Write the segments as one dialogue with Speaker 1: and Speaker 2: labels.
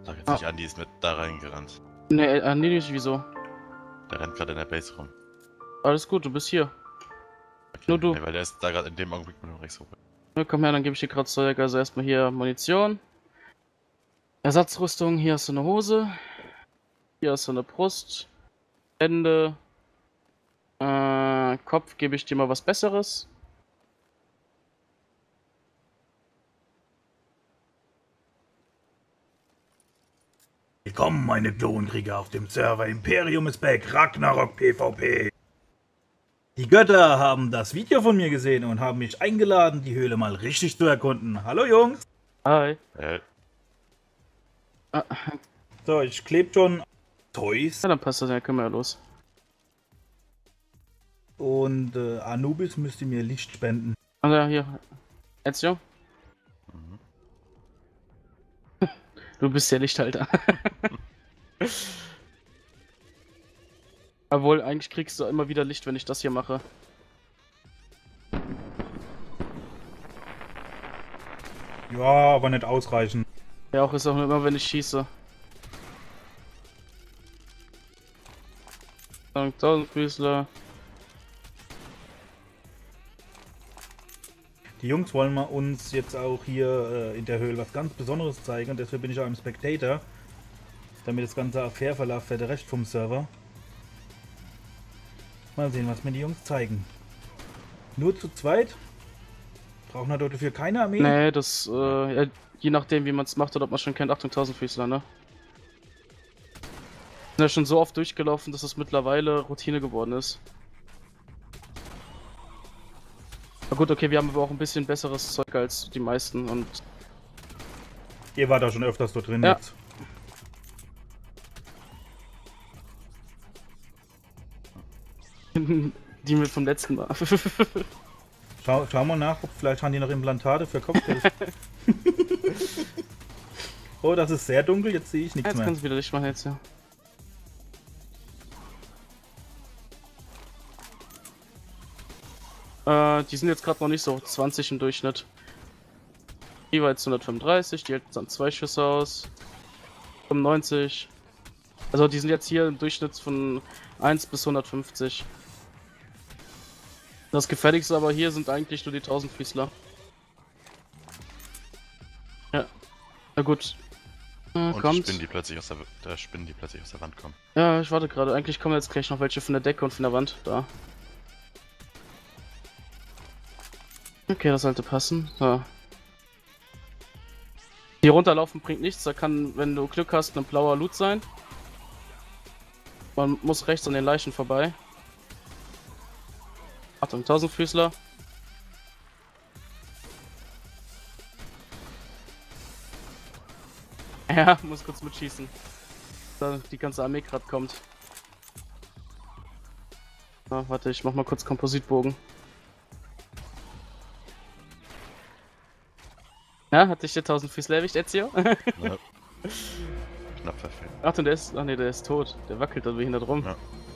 Speaker 1: Sag jetzt nicht an, die ist mit da reingerannt.
Speaker 2: Nee, nee, nicht, wieso?
Speaker 1: Der rennt gerade in der Base rum.
Speaker 2: Alles gut, du bist hier.
Speaker 1: Okay.
Speaker 2: Nur du.
Speaker 1: Nee, weil der ist da gerade in dem Augenblick nur rechts hoch.
Speaker 2: Ja, komm her, dann gebe ich dir gerade Zeug. Also erstmal hier Munition. Ersatzrüstung, hier hast du eine Hose. Hier hast du eine Brust. Hände. Kopf gebe ich dir mal was Besseres.
Speaker 3: Willkommen, meine Klonkrieger auf dem Server Imperium is back, Ragnarok PvP. Die Götter haben das Video von mir gesehen und haben mich eingeladen, die Höhle mal richtig zu erkunden. Hallo Jungs.
Speaker 2: Hi.
Speaker 3: So, ich klebe schon Toys.
Speaker 2: Ja, dann passt das, ja, können wir ja los.
Speaker 3: Und Anubis müsste mir Licht spenden.
Speaker 2: Also ja, hier. Ezio? Du bist ja Lichthalter. Obwohl, eigentlich kriegst du immer wieder Licht, wenn ich das hier mache.
Speaker 3: Ja, aber nicht ausreichend.
Speaker 2: Ja, auch ist auch immer, wenn ich schieße. Tausendfüßler.
Speaker 3: Die Jungs wollen mal uns jetzt auch hier in der Höhle was ganz Besonderes zeigen und deshalb bin ich auch im Spectator, damit das ganze fair verläuft für den Rest vom Server. Mal sehen, was mir die Jungs zeigen. Nur zu zweit? Brauchen wir dafür keine Armee?
Speaker 2: Nee, das, ja, je nachdem wie man es macht oder ob man schon kennt, Achtung, Tausendfüßler, ne? Sind ja schon so oft durchgelaufen, dass es mittlerweile Routine geworden ist. Na gut, okay, wir haben aber auch ein bisschen besseres Zeug als die meisten und...
Speaker 3: Ihr wart da schon öfters dort drin
Speaker 2: Ja.
Speaker 3: jetzt.
Speaker 2: Die mit vom letzten Mal.
Speaker 3: Schau mal nach, ob vielleicht haben die noch Implantate für Kopfgeld. Oh, das ist sehr dunkel, jetzt sehe ich nichts
Speaker 2: Jetzt
Speaker 3: mehr.
Speaker 2: kannst du wieder Licht machen jetzt, ja. Die sind jetzt gerade noch nicht so 20 im Durchschnitt. Die war jetzt 135, die hält dann 2 Schüsse aus. 95. Also die sind jetzt hier im Durchschnitt von 1 bis 150. Das gefährlichste aber hier sind eigentlich nur die Tausendfüßler. Ja. Na gut.
Speaker 1: Und
Speaker 2: Kommt.
Speaker 1: Spinnen, die plötzlich aus der Wand kommen.
Speaker 2: Ja, ich warte gerade. Eigentlich kommen jetzt gleich noch welche von der Decke und von der Wand. Da. Okay, das sollte passen. Ja. Hier runterlaufen bringt nichts. Da kann, wenn du Glück hast, ein blauer Loot sein. Man muss rechts an den Leichen vorbei. Achtung, Tausendfüßler. Ja, muss kurz mitschießen. Da die ganze Armee gerade kommt. Ah, warte, ich mach mal kurz Kompositbogen. Ja, hat dich der Tausendfüßler erwischt, Ezio?
Speaker 1: Ja. Knapp verfehlt.
Speaker 2: Achtung, der ist. Ach ne, der ist tot. Der wackelt da behindert rum.
Speaker 1: Ja.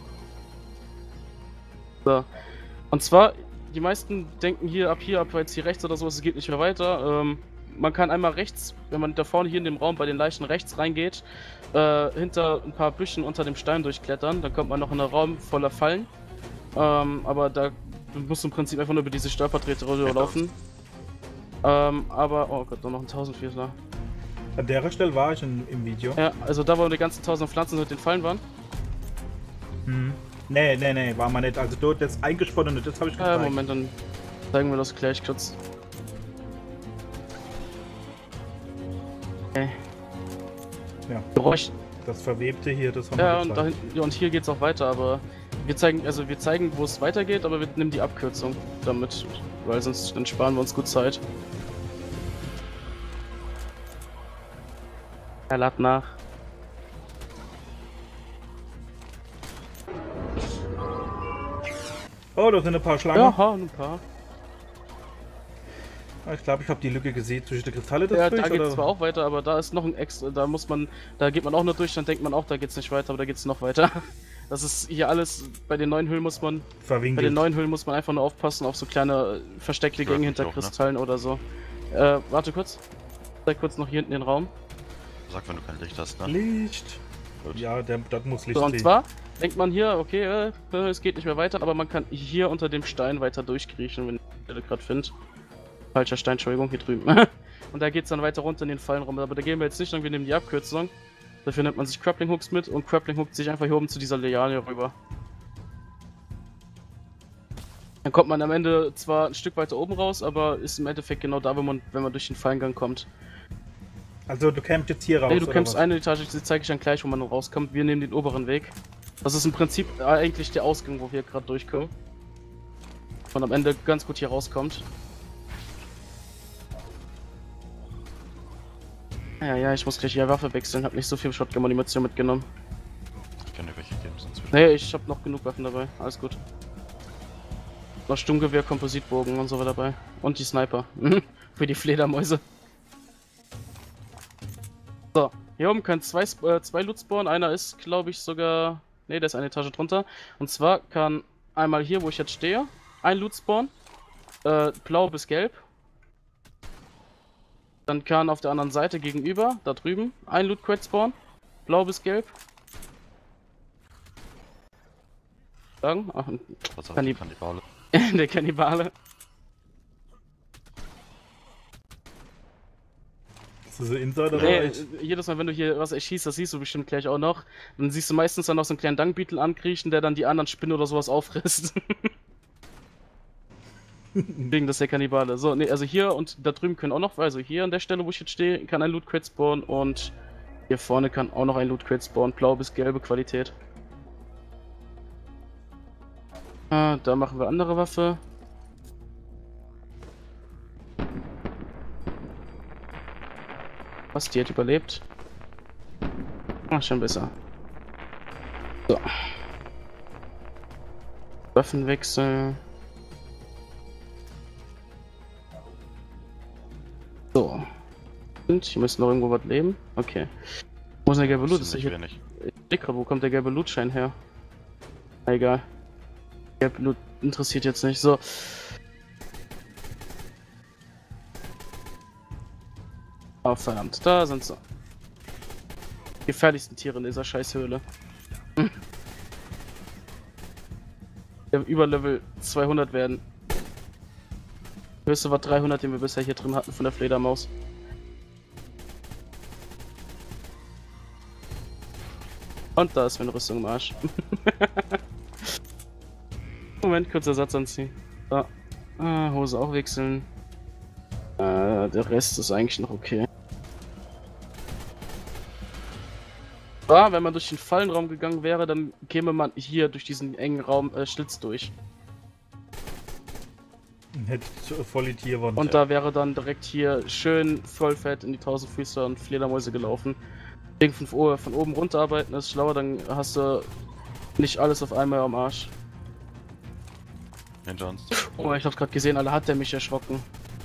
Speaker 2: So. Und zwar, die meisten denken hier ab jetzt hier rechts oder so, es geht nicht mehr weiter. Man kann einmal rechts, wenn man da vorne hier in dem Raum bei den Leichen rechts reingeht, hinter ein paar Büschen unter dem Stein durchklettern. Dann kommt man noch in einen Raum voller Fallen. Aber da musst du im Prinzip einfach nur über diese Stolpertreter laufen. Aber, oh Gott, noch ein Tausendfüßler.
Speaker 3: An der Stelle war ich im Video.
Speaker 2: Ja, also da, wo die ganzen tausend Pflanzen mit den Fallen waren.
Speaker 3: Hm. Nee, war man nicht. Also dort das eingesponnene, das habe ich gezeigt.
Speaker 2: Moment, dann zeigen wir das gleich kurz. Okay.
Speaker 3: Ja.
Speaker 2: Geräusch.
Speaker 3: Das Verwebte hier, das haben
Speaker 2: Ja,
Speaker 3: wir
Speaker 2: und,
Speaker 3: gezeigt.
Speaker 2: ja, und hier geht's auch weiter, aber wir zeigen, wo es weitergeht, aber wir nehmen die Abkürzung damit, weil sonst dann sparen wir uns gut Zeit. Er lädt nach.
Speaker 3: Oh, da sind ein paar Schlangen.
Speaker 2: Ja, ein paar.
Speaker 3: Ich glaube, ich habe die Lücke gesehen zwischen den Kristalle.
Speaker 2: Ja, da geht's zwar auch weiter, aber da ist noch ein extra, da geht man auch nur durch, dann denkt man auch, da geht's nicht weiter, aber da geht's noch weiter. Das ist hier alles, bei den neuen Höhlen muss man einfach nur aufpassen auf so kleine versteckte Gänge hinter Kristallen oder so. Warte kurz. Zeig kurz noch hier hinten den Raum.
Speaker 1: Sag, wenn du kein Licht hast, ne?
Speaker 3: Licht.
Speaker 1: Gut.
Speaker 3: Ja, das muss Licht
Speaker 2: So, und
Speaker 3: kriegen.
Speaker 2: zwar denkt man hier, okay, es geht nicht mehr weiter, aber man kann hier unter dem Stein weiter durchkriechen, wenn ich die Stelle gerade finde. Falscher Stein, Entschuldigung, hier drüben. Und da geht es dann weiter runter in den Fallenraum, aber da gehen wir jetzt nicht lang, wir nehmen die Abkürzung. Dafür nimmt man sich Grappling Hooks mit und Grappling hookt sich einfach hier oben zu dieser Liane rüber. Dann kommt man am Ende zwar ein Stück weiter oben raus, aber ist im Endeffekt genau da, wenn man durch den Fallengang kommt.
Speaker 3: Also du campst jetzt hier raus,
Speaker 2: Nee, du
Speaker 3: oder
Speaker 2: kämpfst
Speaker 3: was?
Speaker 2: eine Etage, die zeige ich dann gleich, wo man rauskommt. Wir nehmen den oberen Weg. Das ist im Prinzip eigentlich der Ausgang, wo wir gerade durchkommen. Und am Ende ganz gut hier rauskommt. Ja, ich muss gleich die Waffe wechseln, hab nicht so viel Shotgun-Animation mitgenommen.
Speaker 1: Ich kann dir welche geben, sonst wird.
Speaker 2: Nee, ich hab noch genug Waffen dabei, alles gut. Noch Sturmgewehr, Kompositbogen und so weiter dabei. Und die Sniper. Für die Fledermäuse. So, hier oben können zwei Loot spawnen. Einer ist, glaube ich, sogar... Ne, der ist eine Etage drunter. Und zwar kann einmal hier, wo ich jetzt stehe, ein Loot spawnen. Blau bis gelb. Dann kann auf der anderen Seite gegenüber, da drüben, ein Loot Crate spawnen. Blau bis gelb. Sagen? Ach,
Speaker 1: Was auch
Speaker 2: Kannib-
Speaker 1: Kannibale.
Speaker 2: der Kannibale.
Speaker 3: Ist das ein Insider?
Speaker 2: Nee,
Speaker 3: oder?
Speaker 2: jedes Mal, wenn du hier was erschießt, das siehst du bestimmt gleich auch noch. Dann siehst du meistens dann noch so einen kleinen Dungbeetle ankriechen, der dann die anderen Spinnen oder sowas auffrisst. Wegen das ist der Kannibale. So, nee, also hier und da drüben können auch noch, also hier an der Stelle, wo ich jetzt stehe, kann ein Loot Crate spawnen und hier vorne kann auch noch ein Loot Crate spawnen. Blau bis gelbe Qualität. Da machen wir andere Waffe. Was, die hat überlebt? Ach, schon besser. So. Waffenwechsel. So. Und hier müsste noch irgendwo was leben. Okay. Wo ist der gelbe Loot?
Speaker 1: Das
Speaker 2: Ist
Speaker 1: ist
Speaker 2: hier
Speaker 1: nicht wenig.
Speaker 2: dicker. Wo kommt der gelbe Lootschein her? Na, egal. Gelbe Loot interessiert jetzt nicht. So. Oh, verdammt. Da sind sie. Die gefährlichsten Tiere in dieser Scheißhöhle. Wir über Level 200 werden. Höchste war 300, den wir bisher hier drin hatten von der Fledermaus. Und da ist meine Rüstung im Arsch. Moment, kurz Ersatz anziehen. So. Hose auch wechseln. Der Rest ist eigentlich noch okay. Wenn man durch den Fallenraum gegangen wäre, dann käme man hier durch diesen engen Raum Schlitz durch.
Speaker 3: Hätte voll die Tierwand.
Speaker 2: Und da wäre dann direkt hier schön vollfett in die 1000 Füße und Fledermäuse gelaufen. Deswegen von oben runter arbeiten ist schlauer, dann hast du nicht alles auf einmal am Arsch.
Speaker 1: Hinter uns.
Speaker 2: Oh, ich hab's gerade gesehen, Alter, hat der mich erschrocken.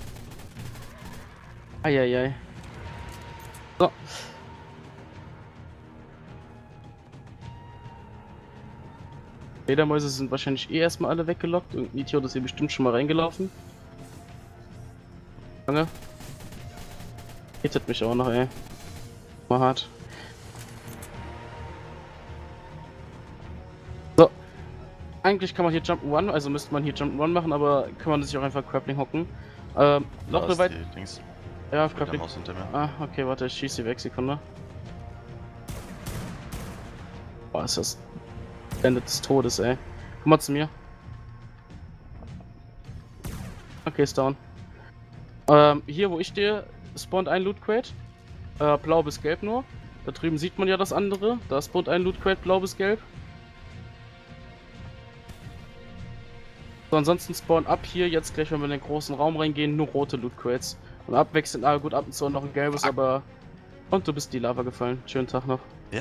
Speaker 2: Eieiei. So. Fledermäuse sind wahrscheinlich eh erstmal alle weggelockt. Irgendein Idiot ist hier bestimmt schon mal reingelaufen. Lange. Hittet mich auch noch, ey. Mal hart. So. Eigentlich kann man hier Jump'n'Run, also müsste man hier Jump'n'Run machen, aber kann man sich auch einfach Grappling hocken. Noch
Speaker 1: Da
Speaker 2: eine
Speaker 1: ist
Speaker 2: weit.
Speaker 1: die Dings.
Speaker 2: Ja,
Speaker 1: Der
Speaker 2: Grappling.
Speaker 1: Maus hinter mir.
Speaker 2: Ah, okay, warte, ich schieße sie weg, Sekunde. Boah, ist das Ende des Todes, ey. Komm mal zu mir. Okay, ist down. Hier, wo ich stehe, spawnt ein Loot Crate. Blau bis gelb nur. Da drüben sieht man ja das andere. Da spawnt ein Loot Crate, blau bis gelb. So, ansonsten spawnen ab hier, jetzt gleich, wenn wir in den großen Raum reingehen, nur rote Loot Crates. Und abwechselnd, gut, ab und zu noch ein gelbes, aber... Und du bist in die Lava gefallen. Schönen Tag noch.
Speaker 1: Ja.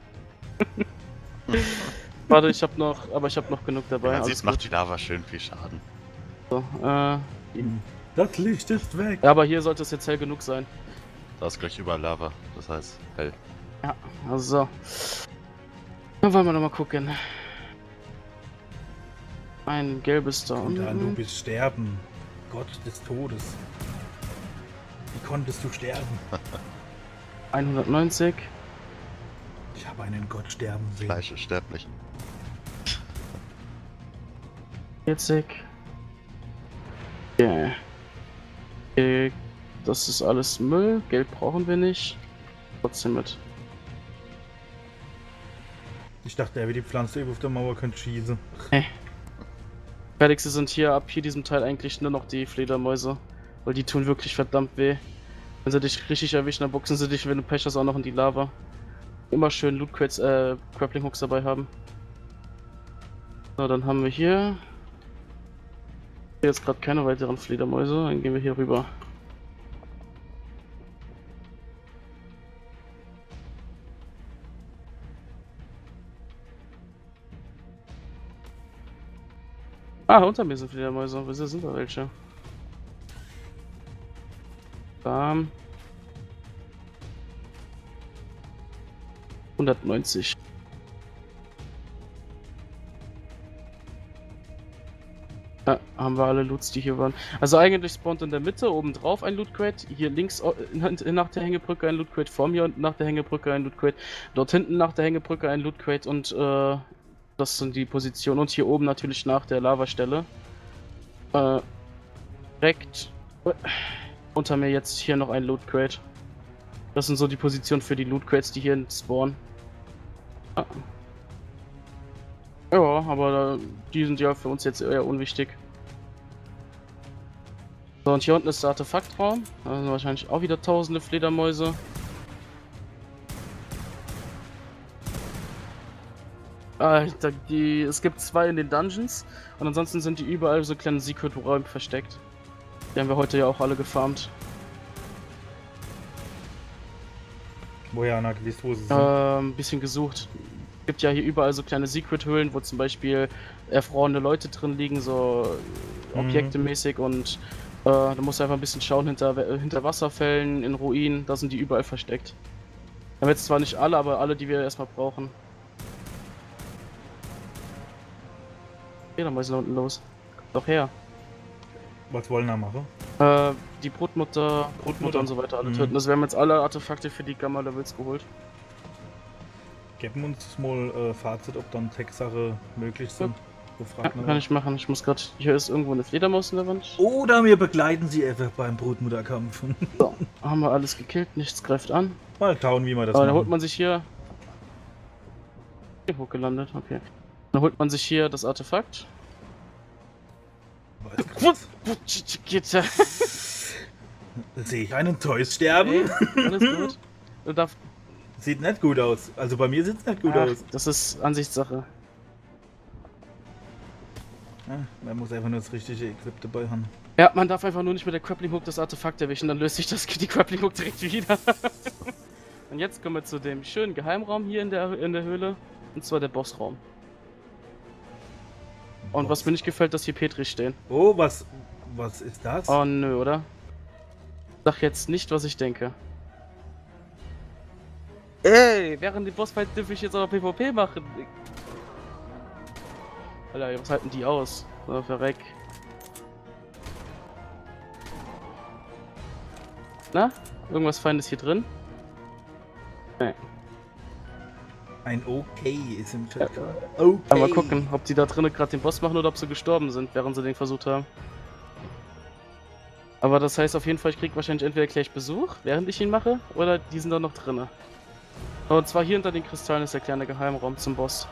Speaker 2: Warte, ich hab noch genug dabei.
Speaker 1: Wie man
Speaker 2: alles
Speaker 1: sieht, macht
Speaker 2: gut.
Speaker 1: die Lava schön viel Schaden.
Speaker 2: So,
Speaker 3: Das Licht ist weg.
Speaker 2: ja, aber hier sollte es jetzt hell genug sein.
Speaker 1: Da ist gleich überall Lava. Das heißt, hell.
Speaker 2: Ja, also so. Dann wollen wir noch mal gucken. Ein gelbes da
Speaker 3: Und du
Speaker 2: unten.
Speaker 3: bist sterben. Gott des Todes. Wie konntest du sterben?
Speaker 2: 190.
Speaker 3: Ich habe einen Gott sterben sehen.
Speaker 1: Fleisch ist sterblich.
Speaker 2: 40. Okay. Okay. Das ist alles Müll. Geld brauchen wir nicht. Trotzdem mit.
Speaker 3: Ich dachte, er wie die Pflanze auf der Mauer könnte schießen.
Speaker 2: Fertigste sind hier ab hier diesem Teil eigentlich nur noch die Fledermäuse. Weil die tun wirklich verdammt weh. Wenn sie dich richtig erwischen, dann boxen sie dich, wenn du Pech hast, auch noch in die Lava. Immer schön Loot Crates, Grappling Hooks dabei haben. So, dann haben wir hier jetzt gerade keine weiteren Fledermäuse, dann gehen wir hier rüber. Ah, unter mir sind Fledermäuse. Wieso sind da welche? Bam. 190. Ja, haben wir alle Loots, die hier waren. Also eigentlich spawnt in der Mitte oben drauf ein Loot Crate, hier links nach der Hängebrücke ein Loot Crate, vor mir unten nach der Hängebrücke ein Loot Crate, dort hinten nach der Hängebrücke ein Loot Crate und das sind die Positionen. Und hier oben natürlich nach der Lavastelle. Direkt unter mir jetzt hier noch ein Loot Crate. Das sind so die Positionen für die Loot Crates, die hier spawnen. Ja, aber die sind ja für uns jetzt eher unwichtig. So, und hier unten ist der Artefaktraum. Da sind wahrscheinlich auch wieder tausende Fledermäuse. Es gibt 2 in den Dungeons und ansonsten sind die überall so kleine Secret-Räume versteckt. Die haben wir heute ja auch alle gefarmt.
Speaker 3: Woher Anna gewiss, wo sie sind?
Speaker 2: Ein bisschen gesucht. Es gibt ja hier überall so kleine Secret-Höhlen, wo zum Beispiel erfrorene Leute drin liegen, so objektemäßig und da musst du einfach ein bisschen schauen hinter Wasserfällen, in Ruinen, da sind die überall versteckt. Wir haben jetzt zwar nicht alle, aber alle, die wir erstmal brauchen. Okay, dann mal da unten los. Kommt doch her.
Speaker 3: Was wollen wir machen?
Speaker 2: Die Brutmutter und so weiter alle töten. Also wir haben jetzt alle Artefakte für die Gamma-Levels geholt.
Speaker 3: Geben uns mal Fazit, ob dann Tech-Sache möglich sind.
Speaker 2: Ja, kann ich machen. Ich muss gerade. Hier ist irgendwo eine Fledermaus in der Wand.
Speaker 3: Oder wir begleiten sie einfach beim Brutmutterkampf.
Speaker 2: So, haben wir alles gekillt, nichts greift an.
Speaker 3: Mal schauen, wie man das
Speaker 2: Aber
Speaker 3: macht.
Speaker 2: dann holt man sich hier. Hochgelandet, okay. Dann holt man sich hier das Artefakt.
Speaker 3: Sehe ich einen Toys sterben?
Speaker 2: Okay, alles gut. Du darfst.
Speaker 3: Sieht nicht gut aus. Also bei mir sieht es nicht gut aus.
Speaker 2: Das ist Ansichtssache.
Speaker 3: Ja, man muss einfach nur das richtige Equip dabei haben.
Speaker 2: Ja, man darf einfach nur nicht mit der Grappling Hook das Artefakt erwischen, dann löst sich die Grappling Hook direkt wieder. Und jetzt kommen wir zu dem schönen Geheimraum hier in der Höhle. Und zwar der Bossraum. Und was mir nicht gefällt, dass hier Petri stehen.
Speaker 3: Oh, was ist das?
Speaker 2: Oh nö, oder? Sag jetzt nicht, was ich denke. Ey, während dem Bossfight dürfe ich jetzt auch noch PvP machen. Alter, was halten die aus? So, verreck. Na? Irgendwas Feines hier drin? Nee.
Speaker 3: Ein Okay ist im Chat.
Speaker 2: Ja.
Speaker 3: Okay.
Speaker 2: Mal gucken, ob die da drinnen gerade den Boss machen oder ob sie gestorben sind, während sie den versucht haben. Aber das heißt auf jeden Fall, ich krieg wahrscheinlich entweder gleich Besuch, während ich ihn mache, oder die sind da noch drinne. Und zwar hier hinter den Kristallen ist der kleine Geheimraum zum Boss.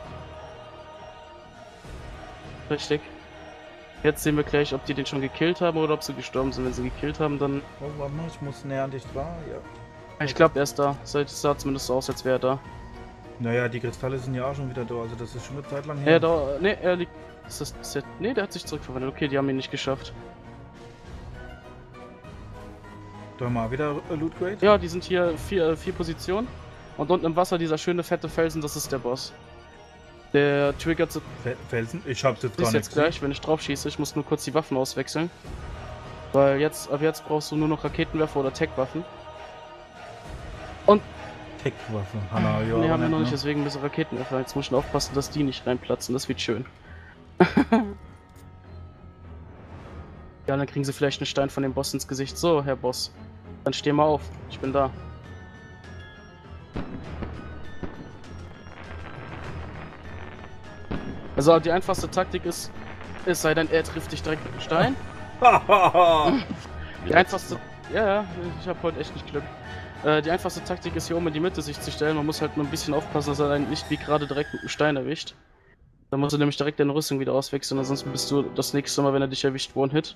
Speaker 2: Richtig. Jetzt sehen wir gleich, ob die den schon gekillt haben oder ob sie gestorben sind. Wenn sie gekillt haben, dann...
Speaker 3: Oh, warte mal, ich muss näher an dich dran. Ja.
Speaker 2: Ich glaube, er ist da. Es sah zumindest so aus, als wäre er da.
Speaker 3: Naja, die Kristalle sind ja auch schon wieder da, also das ist schon eine Zeit lang her.
Speaker 2: Ja, da... Ne, er liegt... Ne, der hat sich zurückverwandelt. Okay, die haben ihn nicht geschafft.
Speaker 3: Da haben wir wieder Loot Crate?
Speaker 2: Ja, die sind hier vier Positionen. Und unten im Wasser dieser schöne fette Felsen, das ist der Boss. Der triggert so...
Speaker 3: Felsen? Ich hab's jetzt gar
Speaker 2: Ist
Speaker 3: nicht.
Speaker 2: jetzt gleich, wenn ich drauf schieße. Ich muss nur kurz die Waffen auswechseln. Weil ab jetzt brauchst du nur noch Raketenwerfer oder Tech-Waffen. Und...
Speaker 3: Tech-Waffe, Hanna, ja.
Speaker 2: Ne, haben wir noch nicht,
Speaker 3: ne?
Speaker 2: deswegen müssen Raketenwerfer. Jetzt muss ich aufpassen, dass die nicht reinplatzen. Das wird schön. Ja, dann kriegen sie vielleicht einen Stein von dem Boss ins Gesicht. So, Herr Boss. Dann steh mal auf. Ich bin da. Also die einfachste Taktik ist, es sei denn, er trifft dich direkt mit dem Stein. Die einfachste... Ja, ich habe heute echt nicht Glück. Die einfachste Taktik ist hier oben in die Mitte sich zu stellen. Man muss halt nur ein bisschen aufpassen, dass er einen nicht wie gerade direkt mit dem Stein erwischt. Dann musst du nämlich direkt deine Rüstung wieder auswechseln, ansonsten bist du das nächste Mal, wenn er dich erwischt, One-Hit.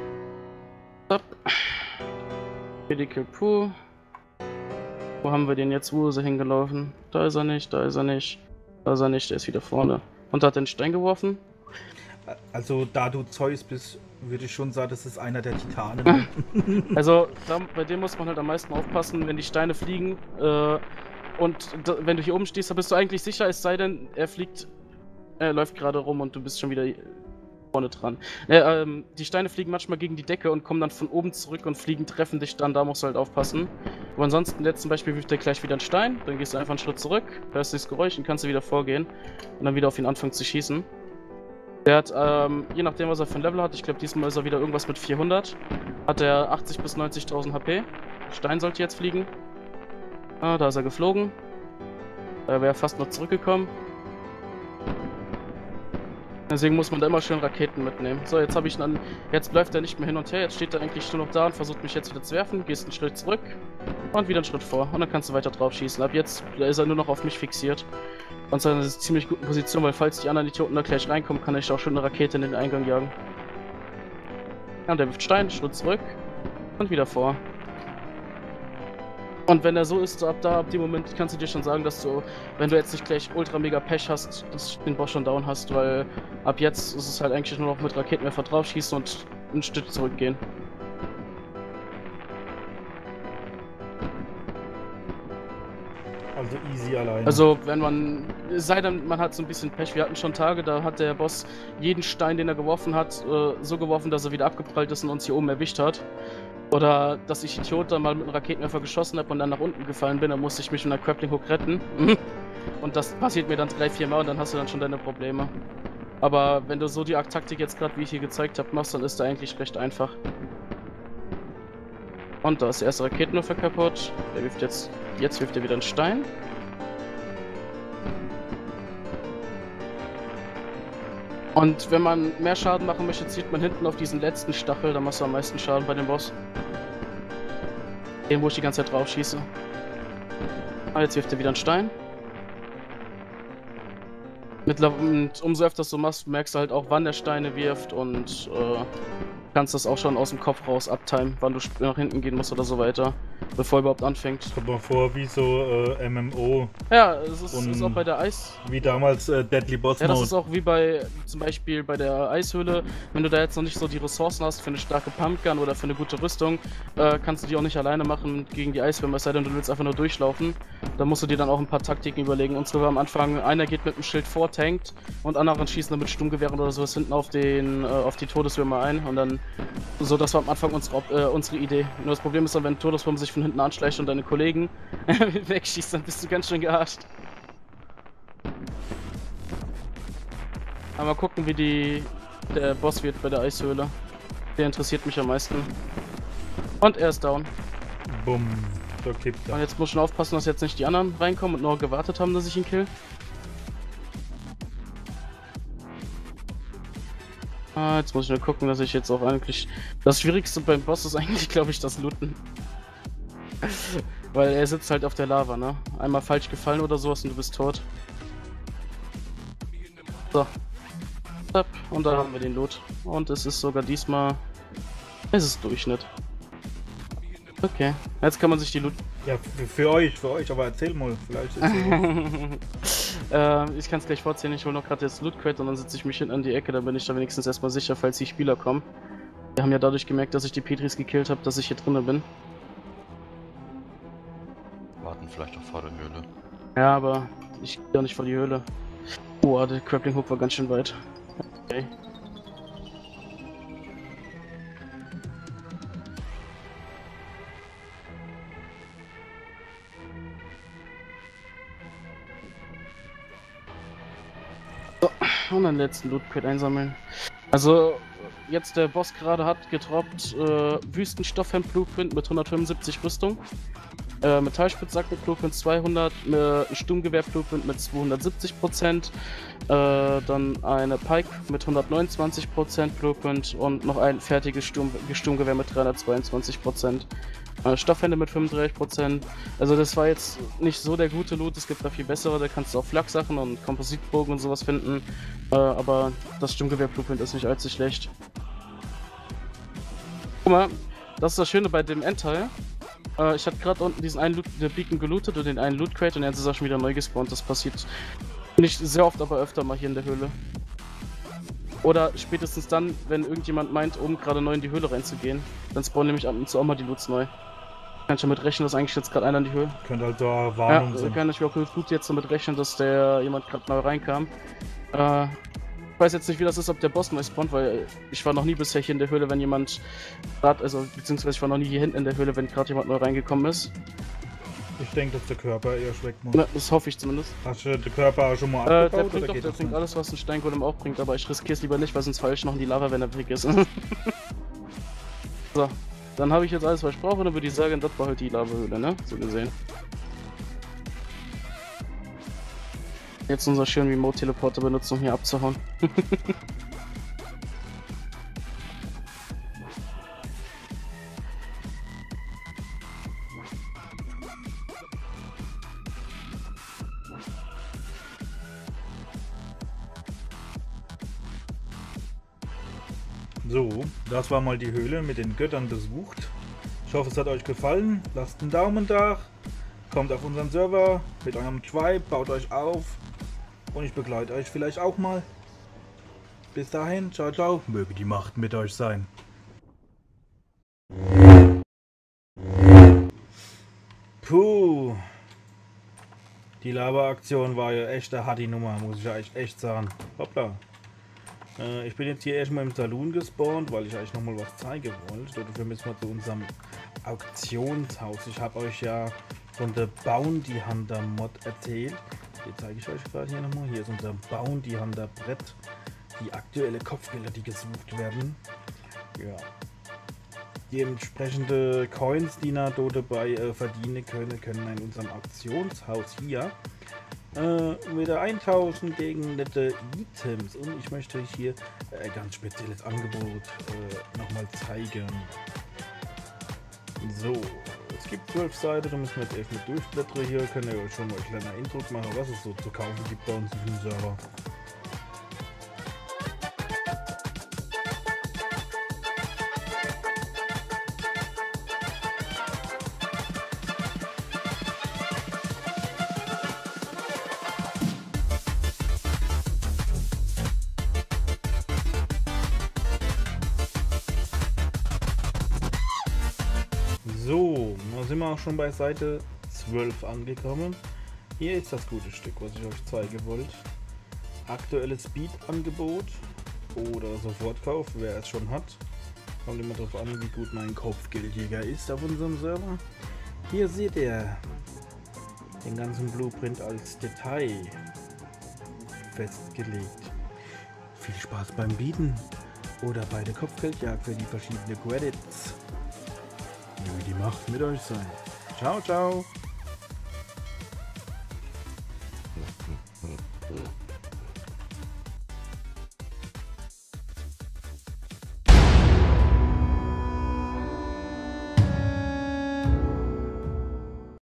Speaker 2: Medical Poo. Wo haben wir den jetzt? Wo ist er hingelaufen? Da ist er nicht, da ist er nicht. Da ist er nicht, der ist wieder vorne. Und hat den Stein geworfen?
Speaker 3: Also, da du Zeus bist, würde ich schon sagen, das ist einer der Titanen.
Speaker 2: Also, bei dem muss man halt am meisten aufpassen, wenn die Steine fliegen. Wenn du hier oben stehst, da bist du eigentlich sicher, es sei denn, er läuft gerade rum und du bist schon wieder vorne dran. Die Steine fliegen manchmal gegen die Decke und kommen dann von oben zurück und treffen dich dann, da musst du halt aufpassen. Aber ansonsten, jetzt zum Beispiel wirft er gleich wieder einen Stein, dann gehst du einfach einen Schritt zurück, hörst das Geräusch und kannst du wieder vorgehen und dann wieder auf ihn anfangen zu schießen. Der hat, je nachdem was er für ein Level hat, ich glaube diesmal ist er wieder irgendwas mit 400, hat er 80 bis 90.000 HP. Stein sollte jetzt fliegen. Ah, da ist er geflogen. Da wäre er fast noch zurückgekommen. Deswegen muss man da immer schön Raketen mitnehmen. So, jetzt habe ich dann. Jetzt läuft er nicht mehr hin und her. Jetzt steht er eigentlich nur noch da und versucht mich jetzt wieder zu werfen. Gehst einen Schritt zurück und wieder einen Schritt vor. Und dann kannst du weiter drauf schießen. Ab jetzt ist er nur noch auf mich fixiert. Und so in einer ziemlich guten Position, weil falls die anderen Idioten da gleich reinkommen, kann ich auch schon eine Rakete in den Eingang jagen. Ja, und der wirft Stein, Schritt zurück und wieder vor. Und wenn er so ist, so ab dem Moment kannst du dir schon sagen, dass du, wenn du jetzt nicht gleich ultra mega Pech hast, dass du den Boss schon down hast, weil ab jetzt ist es halt eigentlich nur noch mit Raketenwerfer draufschießen und ein Stück zurückgehen.
Speaker 3: Also easy allein.
Speaker 2: Also wenn man, sei denn man hat so ein bisschen Pech, wir hatten schon Tage, da hat der Boss jeden Stein, den er geworfen hat, so geworfen, dass er wieder abgeprallt ist und uns hier oben erwischt hat. Oder dass ich Idiot dann mal mit einem Raketenwerfer geschossen habe und dann nach unten gefallen bin, dann musste ich mich mit einer Grappling Hook retten. Und das passiert mir dann 3-4 Mal und dann hast du dann schon deine Probleme. Aber wenn du so die Taktik jetzt gerade, wie ich hier gezeigt habe, machst, dann ist der eigentlich recht einfach. Und da ist der erste Raketenwerfer kaputt. Der wirft jetzt wirft er wieder einen Stein. Und wenn man mehr Schaden machen möchte, zieht man hinten auf diesen letzten Stachel, da machst du am meisten Schaden bei dem Boss. Den, wo ich die ganze Zeit drauf schieße. Ah, jetzt wirft er wieder einen Stein. Und umso öfter du machst, merkst du halt auch, wann der Steine wirft und kannst das auch schon aus dem Kopf raus abtimen, wann du nach hinten gehen musst oder so weiter, bevor er überhaupt anfängt.
Speaker 3: Kommt mal vor, wie so MMO.
Speaker 2: Ja, es ist auch bei der Eis...
Speaker 3: Wie damals Deadly Boss Mode.
Speaker 2: Ja, das ist auch wie zum Beispiel bei der Eishöhle. Wenn du da jetzt noch nicht so die Ressourcen hast für eine starke Pumpgun oder für eine gute Rüstung, kannst du die auch nicht alleine machen gegen die Eiswürmer, es sei denn, du willst einfach nur durchlaufen. Da musst du dir dann auch ein paar Taktiken überlegen. Unsere war am Anfang, einer geht mit dem Schild vor, tankt und anderen schießen dann mit Sturmgewehren oder sowas hinten auf die Todeswürmer ein und dann so, das war am Anfang unsere Idee. Nur das Problem ist dann, wenn ein Todeswurm sich von hinten anschleicht und deine Kollegen wegschießt, dann bist du ganz schön gearscht. Aber mal gucken, wie der Boss wird bei der Eishöhle. Der interessiert mich am meisten. Und er ist down.
Speaker 3: Bumm, da kippt er.
Speaker 2: Und jetzt muss ich schon aufpassen, dass jetzt nicht die anderen reinkommen und nur gewartet haben, dass ich ihn kill. Ah, jetzt muss ich nur gucken, dass ich jetzt auch eigentlich... Das Schwierigste beim Boss ist eigentlich, glaube ich, das Looten. Weil er sitzt halt auf der Lava, ne? Einmal falsch gefallen oder sowas und du bist tot. So. Und da haben wir den Loot. Und es ist sogar diesmal... Es ist Durchschnitt. Okay, jetzt kann man sich die Loot...
Speaker 3: Ja, für euch, aber erzähl mal, vielleicht ist
Speaker 2: ich kann es gleich vorzählen, ich hole noch gerade das Loot Crate und dann setze ich mich hinten an die Ecke, dann bin ich da wenigstens erstmal sicher, falls die Spieler kommen. Wir haben ja dadurch gemerkt, dass ich die Petris gekillt habe, dass ich hier drinnen bin.
Speaker 1: Warten vielleicht auch vor der Höhle.
Speaker 2: Ja, aber ich gehe ja nicht vor die Höhle. Boah, der Grappling Hook war ganz schön weit. Okay. Und den letzten Loot Crate einsammeln. Also, jetzt der Boss gerade hat gedroppt Wüstenstoffhemd Blueprint mit 175 Rüstung. Metallspitzhacke-Blueprint 200, Sturmgewehr-Blueprint mit 270%, dann eine Pike mit 129% Blueprint und noch ein fertiges Sturmgewehr mit 322%. Stoffhände mit 35%. Also das war jetzt nicht so der gute Loot, es gibt da viel bessere, da kannst du auch Flaksachen und Kompositbogen und sowas finden. Aber das Sturmgewehr-Blueprint ist nicht allzu schlecht. Guck mal, das ist das Schöne bei dem Endteil. Ich hatte gerade unten diesen einen Beacon gelootet und den einen Loot Crate und jetzt ist er schon wieder neu gespawnt. Das passiert nicht sehr oft, aber öfter mal hier in der Höhle. Oder spätestens dann, wenn irgendjemand meint, oben gerade neu in die Höhle reinzugehen. Dann spawnen nämlich ab und zu auch mal die Loots neu. Kann ich damit rechnen, dass eigentlich jetzt gerade einer in die Höhle.
Speaker 3: Könnte halt da Warnung
Speaker 2: Ja,
Speaker 3: sein.
Speaker 2: kann ich auch gut jetzt damit rechnen, dass der jemand gerade neu reinkam. Ich weiß jetzt nicht, wie das ist, ob der Boss neu spawnt, weil ich war noch nie bisher hier in der Höhle, wenn jemand gerade, also beziehungsweise ich war noch nie hier hinten in der Höhle, wenn gerade jemand neu reingekommen ist.
Speaker 3: Ich denke, dass der Körper eher weg muss.
Speaker 2: Na, das hoffe ich zumindest.
Speaker 3: Hast du den Körper auch schon mal
Speaker 2: Der
Speaker 3: abgebaut?
Speaker 2: bringt,
Speaker 3: oder
Speaker 2: doch,
Speaker 3: geht
Speaker 2: der
Speaker 3: das
Speaker 2: bringt
Speaker 3: nicht?
Speaker 2: alles, was ein Steingolem auch bringt, aber ich riskiere es lieber nicht, weil sonst falle ich noch in die Lava, wenn er weg ist. So, dann habe ich jetzt alles, was ich brauche, und dann würde ich sagen, das war halt die Lava-Höhle, ne? So gesehen. Jetzt unser schönen Remote-Teleporter benutzen, um hier abzuhauen.
Speaker 3: So, das war mal die Höhle mit den Göttern besucht. Ich hoffe, es hat euch gefallen. Lasst einen Daumen da. Kommt auf unseren Server mit eurem Tribe, baut euch auf. Und ich begleite euch vielleicht auch mal. Bis dahin, ciao, ciao. Möge die Macht mit euch sein. Puh. Die Lava-Aktion war ja echt eine harte Nummer, muss ich ja echt sagen. Hoppla. Ich bin jetzt hier erstmal im Saloon gespawnt, weil ich euch nochmal was zeigen wollte. Dafür müssen wir zu unserem Auktionshaus. Ich habe euch ja von der Bounty Hunter Mod erzählt. Hier zeige ich euch gerade hier nochmal. Hier ist unser Bounty Hunter Brett. Die aktuelle Kopfgelder, die gesucht werden. Ja. Die entsprechende Coins, die ihr dort dabei verdienen können in unserem Auktionshaus hier wieder eintauschen gegen nette Items. Und ich möchte euch hier ein ganz spezielles Angebot nochmal zeigen. So, es gibt 12 Seiten, da müssen wir jetzt erstmal durchblättern. Hier könnt ihr euch schon mal einen kleinen Eindruck machen, was es so zu kaufen gibt bei uns auf dem Server. So, da sind wir auch schon bei Seite 12 angekommen. Hier ist das gute Stück, was ich euch zeigen wollte. Aktuelles Speed-Angebot oder Sofortkauf, wer es schon hat. Kommt immer darauf an, wie gut mein Kopfgeldjäger ist auf unserem Server. Hier seht ihr den ganzen Blueprint als Detail festgelegt. Viel Spaß beim Bieten oder bei der Kopfgeldjagd für die verschiedenen Credits. Möge die Macht mit euch sein. Ciao, ciao.